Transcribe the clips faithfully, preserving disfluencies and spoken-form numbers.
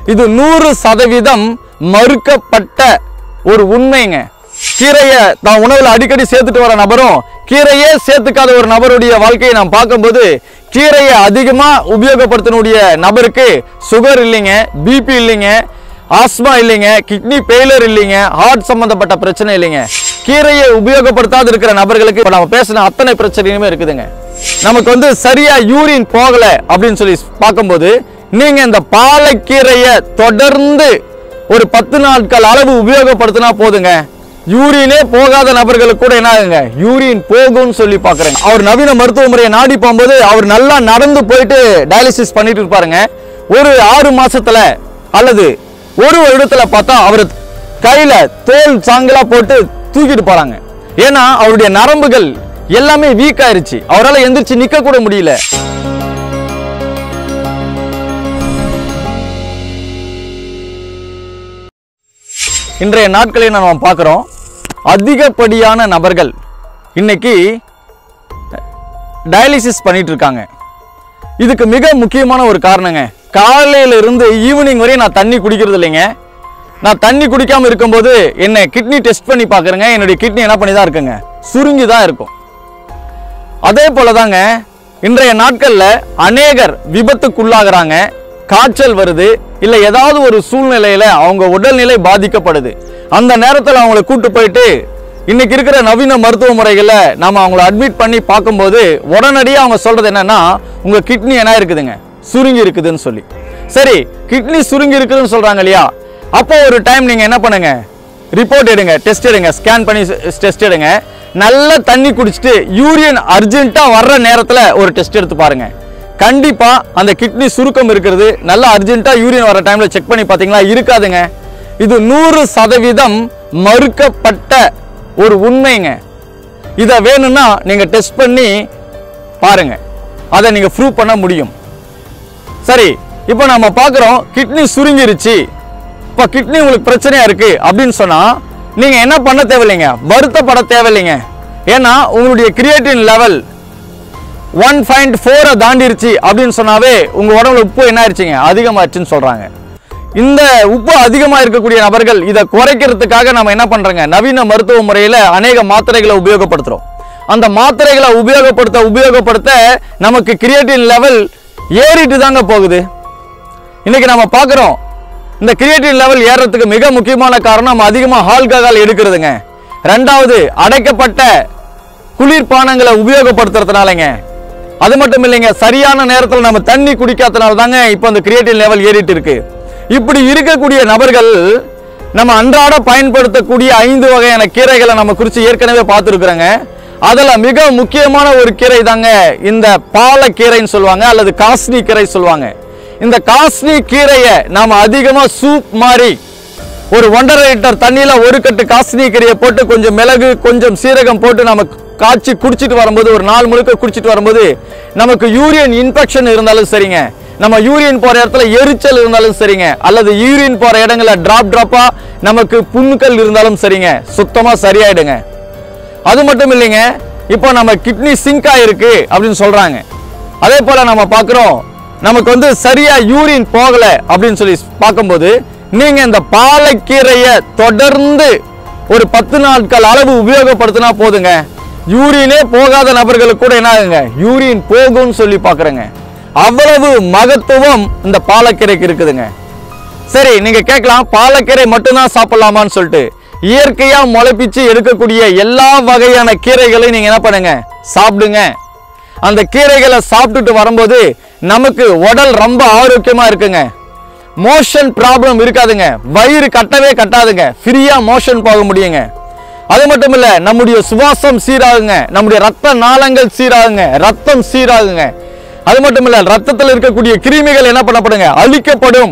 இது நூறு சதவீதம் மறுக்கப்பட்ட ஒரு உண்மைங்க. கீரையை தான் உணவுல அடிக்கடி சேர்த்துட்டு வர நபரும் கீரையே சேர்த்துக்காத ஒரு நபருடைய வாழ்க்கையை நாம் பார்க்கும்போது கீரையை அதிகமா உபயோகப்படுத்தக்கூடிய நபருக்கு சுகர் இல்லைங்க, பிபி இல்லைங்க, ஆஸ்மா இல்லைங்க, கிட்னி ஃபெயிலியர் இல்லைங்க, ஹார்ட் சம்பந்தப்பட்ட பிரச்சனை இல்லைங்க. கீரையை உபயோகப்படுத்தாது இருக்கிற நபர்களுக்கு இப்ப நம்ம பேசின அத்தனை பிரச்சனையுமே இருக்குதுங்க. நமக்கு வந்து சரியா யூரின் போகல அப்படின்னு சொல்லி பார்க்கும்போது நீங்க இந்த பாலக்கீரையை தொடர்ந்து ஒரு பத்து நாட்கள் அளவு உபயோகப்படுத்தினா போதுங்க. யூரினே போகாத நபர்களுக்கு கூட என்ன ஆகுங்க, யூரின் போகும்னு சொல்லி பாக்குறேங்க. அவர் நவீன மருத்துவ முறையை நாடி போகும்போது அவர் நல்லா நடந்து போயிட்டு டயாலிசிஸ் பண்ணிட்டு இருப்பாருங்க. ஒரு ஆறு மாசத்துல அல்லது ஒரு வருடத்துல பார்த்தா அவர் கையில தோல் சாங்கலா போட்டு தூக்கிட்டு போறாங்க. ஏன்னா அவருடைய நரம்புகள் எல்லாமே வீக் ஆயிருச்சு, அவரால் எந்திரிச்சு நிக்க கூட முடியல. இன்றைய நாட்களை நாம் பார்க்கிறோம், அதிகப்படியான நபர்கள் இன்னைக்கு டயாலிசிஸ் பண்ணிட்டு இருக்காங்க. இதுக்கு மிக முக்கியமான ஒரு காரணங்க, காலையில இருந்து ஈவினிங் வரையும் நான் தண்ணி குடிக்கிறது இல்லைங்க. நான் தண்ணி குடிக்காம இருக்கும்போது என்ன கிட்னி டெஸ்ட் பண்ணி பார்க்குறேங்க, என்னுடைய கிட்னி என்ன பண்ணி தான் இருக்குங்க, சுருங்கி தான் இருக்கும். அதே போலதாங்க இன்றைய நாட்கள்ல அநேகர் விபத்துக்குள்ளாகிறாங்க, காய்ச்சல் வருது, இல்லை ஏதாவது ஒரு சூழ்நிலையில அவங்க உடல்நிலை பாதிக்கப்படுது. அந்த நேரத்தில் அவங்களை கூட்டு போயிட்டு இன்னைக்கு இருக்கிற நவீன மருத்துவ முறைகளை நாம அவங்கள அட்மிட் பண்ணி பார்க்கும்போது உடனடியாக அவங்க சொல்றது என்னன்னா, உங்க கிட்னி என்ன இருக்குதுங்க, சுருங்கி இருக்குதுன்னு சொல்லி. சரி, கிட்னி சுருங்கி இருக்குதுன்னு சொல்றாங்க இல்லையா, அப்போ ஒரு டைம் நீங்க என்ன பண்ணுங்க, ரிப்போர்ட் எடுங்க, டெஸ்ட் எடுங்க, ஸ்கேன் பண்ணி டெஸ்ட் எடுங்க. நல்ல தண்ணி குடிச்சிட்டு யூரியன் அர்ஜென்ட்டா வர்ற நேரத்தில் ஒரு டெஸ்ட் எடுத்து பாருங்க. கண்டிப்பா அந்த கிட்னி சுருக்கம் இருக்கிறது நல்லா அர்ஜென்ட்டா யூரியன் வர டைம்ல செக் பண்ணி பார்த்தீங்களா, இருக்காதுங்க. இது நூறு சதவீதம் மறுக்கப்பட்ட ஒரு உண்மைங்க. இதை வேணும்னா நீங்க டெஸ்ட் பண்ணி பாருங்க, அதை நீங்க ப்ரூவ் பண்ண முடியும். சரி, இப்போ நம்ம பார்க்குறோம் கிட்னி சுருங்கிருச்சு, இப்போ கிட்னி உங்களுக்கு பிரச்சனையா இருக்கு அப்படின்னு சொன்னா நீங்க என்ன பண்ண தேவையில்லைங்க, வருத்தப்பட தேவையில்லைங்க. ஏன்னா உங்களுடைய கிரியேட்டின் லெவல் ஒன் பாயிண்ட் ஃபோரை தாண்டிருச்சு அப்படின்னு சொன்னாவே உங்க உடம்புல உப்பு என்ன ஆயிடுச்சுங்க, அதிகமாயிடுச்சுன்னு சொல்றாங்க. இந்த உப்பு அதிகமாக இருக்கக்கூடிய நபர்கள் இதை குறைக்கிறதுக்காக நம்ம என்ன பண்றோங்க, நவீன மருத்துவ முறையில் அநேக மாத்திரைகளை உபயோகப்படுத்துறோம். அந்த மாத்திரைகளை உபயோகப்படுத்த உபயோகப்படுத்த நமக்கு கிரியேட்டின் லெவல் ஏறிட்டு தாங்க போகுது. இன்னைக்கு நம்ம பார்க்குறோம், இந்த கிரியேட்டின் லெவல் ஏறதுக்கு மிக முக்கியமான காரணம் நம்ம அதிகமாக ஆல்கஹால் எடுக்கிறதுங்க. ரெண்டாவது, அடைக்கப்பட்ட குளிர்பானங்களை உபயோகப்படுத்துறதுனாலங்க. அது மட்டும் இல்லைங்க, சரியான நேரத்தில் நம்ம தண்ணி குடிக்காதனால தாங்க இப்போ அந்த கிரியேட்டின் லெவல் ஏறிட்டு இருக்கு. இப்படி இருக்கக்கூடிய நபர்கள் நம்ம அன்றாட பயன்படுத்தக்கூடிய ஐந்து வகையான கீரைகளை நம்ம குறித்து ஏற்கனவே பார்த்துருக்குறோங்க. அதில் மிக முக்கியமான ஒரு கீரை தாங்க இந்த பாலக்கீரைன்னு சொல்லுவாங்க, அல்லது காஸ்னி கீரை சொல்லுவாங்க. இந்த காஸ்னி கீரையை நாம் அதிகமாக சூப் மாதிரி ஒரு ஒன்றரை லிட்டர் தண்ணியில ஒரு கட்டு காஸ்னி கீரையை போட்டு கொஞ்சம் மிளகு கொஞ்சம் சீரகம் போட்டு நம்ம காய்ச்சி குடிச்சிட்டு வரும்போது, ஒரு நாள் முழுக்க குடிச்சிட்டு வரும்போது நமக்கு யூரியன் இன்ஃபெக்ஷன் இருந்தாலும் சரிங்க, நம்ம யூரியன் போற இடத்துல எரிச்சல் இருந்தாலும் சரிங்க, அல்லது யூரியன் போற இடங்கள்ல டிராப் டிராப்பா நமக்கு புண்ணுக்கள் இருந்தாலும் சரிங்க, சுத்தமா சரியாயிடுங்க. அது மட்டும் இல்லைங்க, இப்போ நம்ம கிட்னி சிங்க் ஆயிருக்கு அப்படின்னு சொல்றாங்க. அதே போல நம்ம பார்க்கிறோம், நமக்கு வந்து சரியா யூரின் போகல அப்படின்னு சொல்லி பார்க்கும்போது நீங்க இந்த பாலக்கீரையை தொடர்ந்து ஒரு பத்து நாட்கள் அளவு உபயோகப்படுத்தினா போதுங்க. யூரினே போகாத நபர்களுக்கு கூட என்ன ஆகுங்க, யூரின் போகும்னு சொல்லி பார்க்குறேங்க. அவ்வளவு மகத்துவம் இந்த பாலக்கீரைக்கு இருக்குதுங்க. சரி, நீங்க கேட்கலாம், பாலக்கீரை மட்டும்தான் சாப்பிடலாமான்னு சொல்லிட்டு. இயற்கையா முளைப்பிச்சு எடுக்கக்கூடிய எல்லா வகையான கீரைகளையும் நீங்க என்ன பண்ணுங்க, சாப்பிடுங்க. அந்த கீரைகளை சாப்பிட்டுட்டு வரும்போது நமக்கு உடல் ரொம்ப ஆரோக்கியமா இருக்குங்க. மோஷன் ப்ராப்ளம் இருக்காதுங்க, வயிறு கட்டவே கட்டாதுங்க, ஃப்ரீயா மோஷன் போக முடியுங்க. அது மட்டும் இல்ல, நம்முடைய சுவாசம் சீராகுங்க, நம்முடைய ரத்த நாளங்கள் சீராகுங்க, ரத்தம் சீராகுங்க. அது மட்டும் இல்ல, ரத்தத்தில் இருக்கக்கூடிய கிருமிகள் என்ன பண்ணப்படுங்க, அழிக்கப்படும்.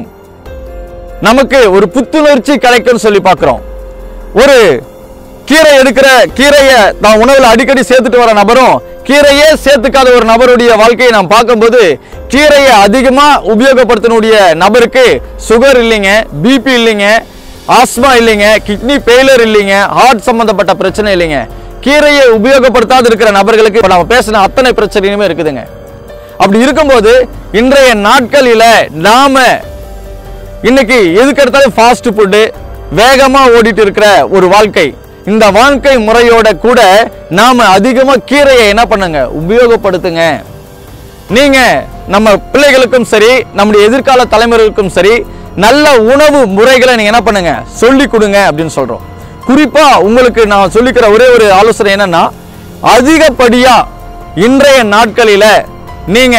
நமக்கு ஒரு புத்துணர்ச்சி கிடைக்கும் சொல்லி பார்க்கிறோம். ஒரு கீரை எடுக்கிற கீரையை நான் உணவுல அடிக்கடி சேர்த்துட்டு வர நபரும் கீரையே சேர்த்துக்காத ஒரு நபருடைய வாழ்க்கையை நாம் பார்க்கும்போது கீரையை அதிகமா உபயோகப்படுத்தக்கூடிய நபருக்கு சுகர் இல்லைங்க, பிபி இல்லைங்க, ஆஸ்மா இல்லைங்க, கிட்னி ஃபெயிலியர் இல்லைங்க, ஹார்ட் சம்பந்தப்பட்ட பிரச்சனை இல்லைங்க. கீரையை உபயோகப்படுத்தாது இருக்கிற நபர்களுக்கு இப்ப நம்ம பேசின அத்தனை பிரச்சனையுமே இருக்குதுங்க. அப்படி இருக்கும்போது இன்றைய நாட்களில நாம இன்னைக்கு எதுக்கு எடுத்தாலும் ஃபாஸ்ட் ஃபுட்டு, வேகமா ஓடிட்டு இருக்கிற ஒரு வாழ்க்கை. இந்த வாழ்க்கை முறையோட கூட நாம அதிகமா கீரையை என்ன பண்ணுங்க, உபயோகப்படுத்துங்க. நீங்க நம்ம பிள்ளைகளுக்கும் சரி, நம்முடைய எதிர்கால தலைமுறைகளுக்கும் சரி, நல்ல உணவு முறைகளை நீங்க என்ன பண்ணுங்க, சொல்லி கொடுங்க அப்படின்னு சொல்றோம். குறிப்பா உங்களுக்கு நான் சொல்லிக்கிற ஒரே ஒரு ஆலோசனை என்னன்னா, அதிகப்படியா இன்றைய நாட்களில நீங்க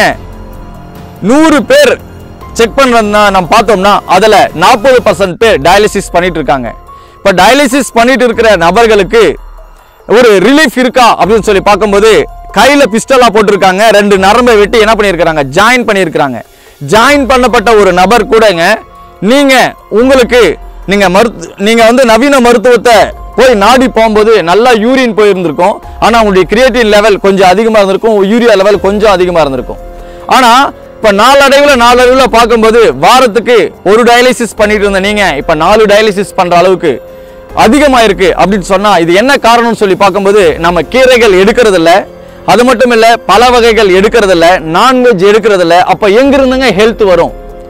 நூறு பேர் செக் பண்றதுனா நம்ம பார்த்தோம்னா அதுல நாற்பது பர்சன்ட் டயாலிசிஸ் பண்ணிட்டு இருக்காங்க. இப்ப டயாலிசிஸ் பண்ணிட்டு இருக்கிற நபர்களுக்கு ஒரு ரிலீஃப் இருக்கா அப்படின்னு சொல்லி பார்க்கும்போது, கையில பிஸ்டலா போட்டிருக்காங்க, ரெண்டு நரம்பை வெட்டி என்ன பண்ணியிருக்கிறாங்க, ஜாயின் பண்ணியிருக்கிறாங்க. ஜாயின் பண்ணப்பட்ட ஒரு நபர் கூடங்க நீங்க உங்களுக்கு நீங்க மருத்து நீங்க வந்து நவீன மருத்துவத்தை போய் நாடி போகும்போது நல்லா யூரின் போயிருந்திருக்கும். ஆனா உங்களுடைய கிரியேட்டின் லெவல் கொஞ்சம் அதிகமா இருந்திருக்கும், யூரியா லெவல் கொஞ்சம் அதிகமா இருந்திருக்கும். ஆனா இப்ப நாளடைவில் நாளடைவில் பார்க்கும்போது வாரத்துக்கு ஒரு டயாலிசிஸ் பண்ணிட்டு இருந்த நீங்க இப்ப நாலு டயாலிசிஸ் பண்ற அளவுக்கு அதிகமா இருக்கு அப்படின்னு சொன்னா இது என்ன காரணம்னு சொல்லி பார்க்கும்போது, நம்ம கீரைகள் எடுக்கிறது இல்ல, அது மட்டும் இல்ல பல வகைகள் எடுக்கிறது இல்ல, நான்வெஜ் எடுக்கிறது இல்ல. அப்ப எங்க இருந்துங்க ஹெல்த் வரும்?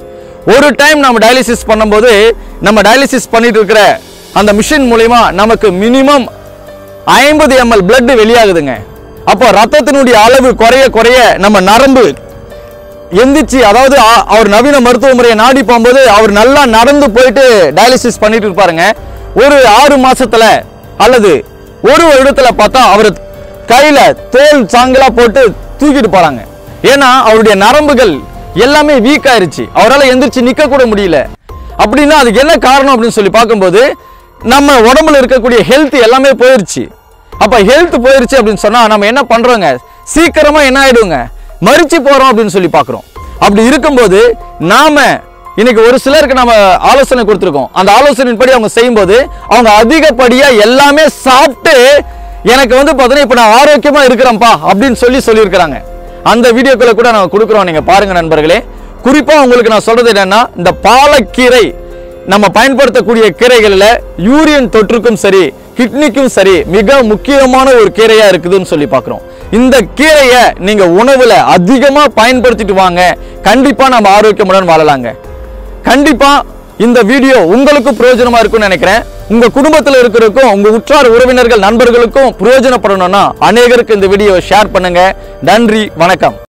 ஒரு டைம் நம்ம டயாலிசிஸ் பண்ணும்போது, நம்ம டயாலிசிஸ் பண்ணிட்டு இருக்கிற அந்த மிஷின் மூலமா நமக்கு மினிமம் ஐம்பது எம்எல் பிளட் வெளியாகுதுங்க. அப்போ ரத்தத்தினுடைய அளவு குறைய குறைய நம்ம நரம்பு எந்திரிச்சு, அதாவது அவர் நவீன மருத்துவ முறையை நாடி போகும்போது அவர் நல்லா நடந்து போயிட்டு டயாலிசிஸ் பண்ணிட்டு இருப்பாருங்க. ஒரு ஆறு மாசத்துல அல்லது ஒரு வருடத்துல பார்த்தா அவர் கையில தோல் சாங்கலா போட்டு தூக்கிட்டு போறாங்க. ஏன்னா அவருடைய நரம்புகள் எல்லாமே வீக் ஆயிருச்சு, அவரால் எந்திரிச்சு நிக்க கூட முடியல. அப்படின்னா அதுக்கு என்ன காரணம் அப்படின்னு சொல்லி பார்க்கும்போது, நம்ம உடம்புல இருக்கக்கூடிய ஹெல்த் எல்லாமே போயிருச்சு. அப்ப ஹெல்த் போயிருச்சு அப்படின்னு சொன்னா நம்ம என்ன பண்றோங்க, சீக்கிரமா என்ன ஆயிடுங்க, மரிச்சு போறோம் அப்படின்னு சொல்லி பார்க்கிறோம். அப்படி இருக்கும்போது நாம இன்னைக்கு ஒரு சிலருக்கு நம்ம ஆலோசனை கொடுத்துருக்கோம். அந்த ஆலோசனைப்படி அவங்க செய்யும்போது அவங்க அதிகப்படியா எல்லாமே சாப்பிட்டு எனக்கு வந்து பார்த்தீங்கன்னா இப்ப நான் ஆரோக்கியமா இருக்கிறேன்ப்பா அப்படின்னு சொல்லி சொல்லியிருக்கிறாங்க. அந்த வீடியோக்களை கூட நான் கொடுக்குறோம், நீங்க பாருங்க நண்பர்களே. குறிப்பா உங்களுக்கு நான் சொல்றது என்னன்னா, இந்த பாலக்கீரை நம்ம பயன்படுத்தக்கூடிய கீரைகளில் யூரியன் தொற்றுக்கும் சரி, கிட்னிக்கும் சரி மிக முக்கியமான ஒரு கீரையா இருக்குதுன்னு சொல்லி பார்க்கிறோம். இந்த கீரையை நீங்க உணவுல அதிகமா பயன்படுத்திட்டு வாங்க, கண்டிப்பா நம்ம ஆரோக்கியமுடன் வாழலாங்க. கண்டிப்பா இந்த வீடியோ உங்களுக்கு பிரயோஜனமா இருக்கும்னு நினைக்கிறேன். உங்க குடும்பத்தில் இருக்கிறதுக்கும் உங்க உற்றார் உறவினர்கள் நண்பர்களுக்கும் பிரயோஜனப்படணும்னா அநேகருக்கு இந்த வீடியோவை ஷேர் பண்ணுங்க. நன்றி, வணக்கம்.